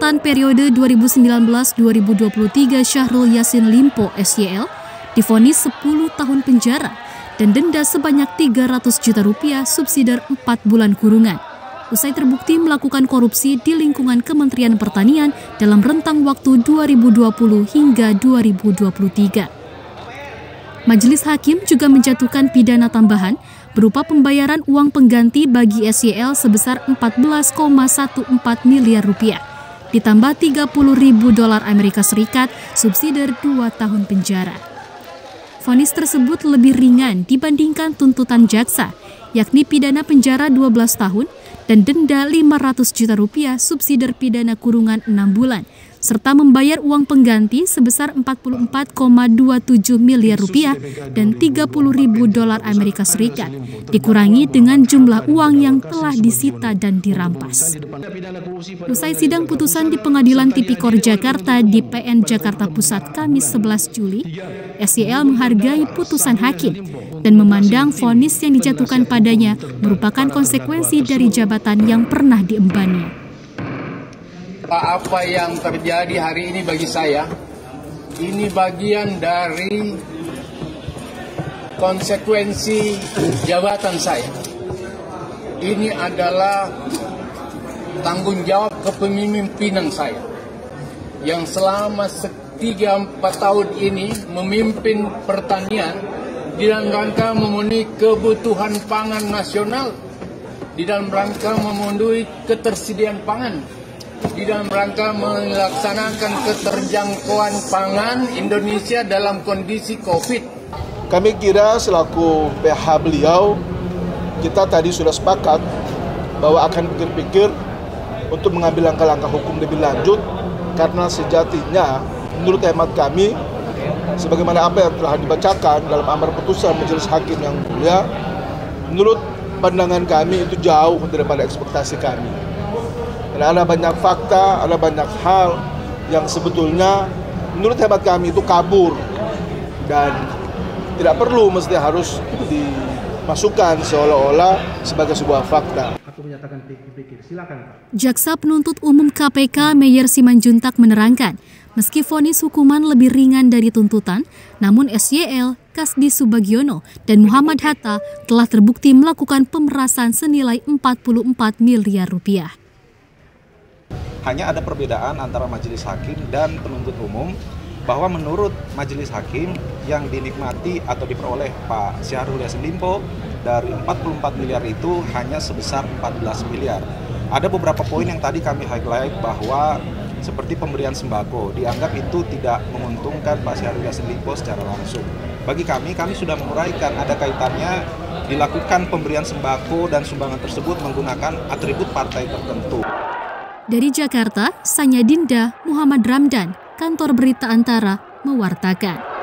jabatan periode 2019-2023 Syahrul Yassin Limpo (SYL) divonis 10 tahun penjara dan denda sebanyak 300 juta rupiah subsidi 4 bulan kurungan. Usai terbukti melakukan korupsi di lingkungan Kementerian Pertanian dalam rentang waktu 2020 hingga 2023. Majelis Hakim juga menjatuhkan pidana tambahan berupa pembayaran uang pengganti bagi SYL sebesar 14,14 miliar rupiah, ditambah $30.000 Amerika Serikat subsidi 2 tahun penjara. Vonis tersebut lebih ringan dibandingkan tuntutan jaksa, yakni pidana penjara 12 tahun dan denda 500 juta rupiah subsidi pidana kurungan 6 bulan, serta membayar uang pengganti sebesar 44,27 miliar rupiah dan $30.000 Amerika Serikat, dikurangi dengan jumlah uang yang telah disita dan dirampas. Usai sidang putusan di Pengadilan Tipikor Jakarta di PN Jakarta Pusat Kamis 11 Juli, SYL menghargai putusan hakim dan memandang vonis yang dijatuhkan padanya merupakan konsekuensi dari jabatan yang pernah diembannya. Apa yang terjadi hari ini bagi saya, ini bagian dari konsekuensi jabatan saya. Ini adalah tanggung jawab kepemimpinan saya yang selama 3-4 tahun ini memimpin pertanian di dalam rangka memenuhi kebutuhan pangan nasional, di dalam rangka memenuhi ketersediaan pangan, di dalam rangka melaksanakan keterjangkauan pangan Indonesia dalam kondisi COVID. Kami kira selaku PH beliau, kita tadi sudah sepakat bahwa akan pikir-pikir untuk mengambil langkah-langkah hukum lebih lanjut, karena sejatinya menurut hemat kami, sebagaimana apa yang telah dibacakan dalam amar putusan Majelis Hakim yang mulia, menurut pandangan kami itu jauh daripada ekspektasi kami. Karena ada banyak fakta, ada banyak hal yang sebetulnya menurut hemat kami itu kabur dan tidak perlu mesti harus dimasukkan seolah-olah sebagai sebuah fakta. Jaksa Penuntut Umum KPK Meyer Simanjuntak menerangkan, meski vonis hukuman lebih ringan dari tuntutan, namun SYL, Kasdi Subagiono, dan Muhammad Hatta telah terbukti melakukan pemerasan senilai 44 miliar rupiah. Hanya ada perbedaan antara majelis hakim dan penuntut umum, bahwa menurut majelis hakim yang dinikmati atau diperoleh Pak Syahrul Yassin Limpo dari 44 miliar itu hanya sebesar 14 miliar. Ada beberapa poin yang tadi kami highlight bahwa seperti pemberian sembako dianggap itu tidak menguntungkan Pak Syahrul Yassin Limpo secara langsung. Bagi kami sudah menguraikan ada kaitannya dilakukan pemberian sembako dan sumbangan tersebut menggunakan atribut partai tertentu. Dari Jakarta, Sanya Dinda, Muhammad Ramdan, Kantor Berita Antara, mewartakan.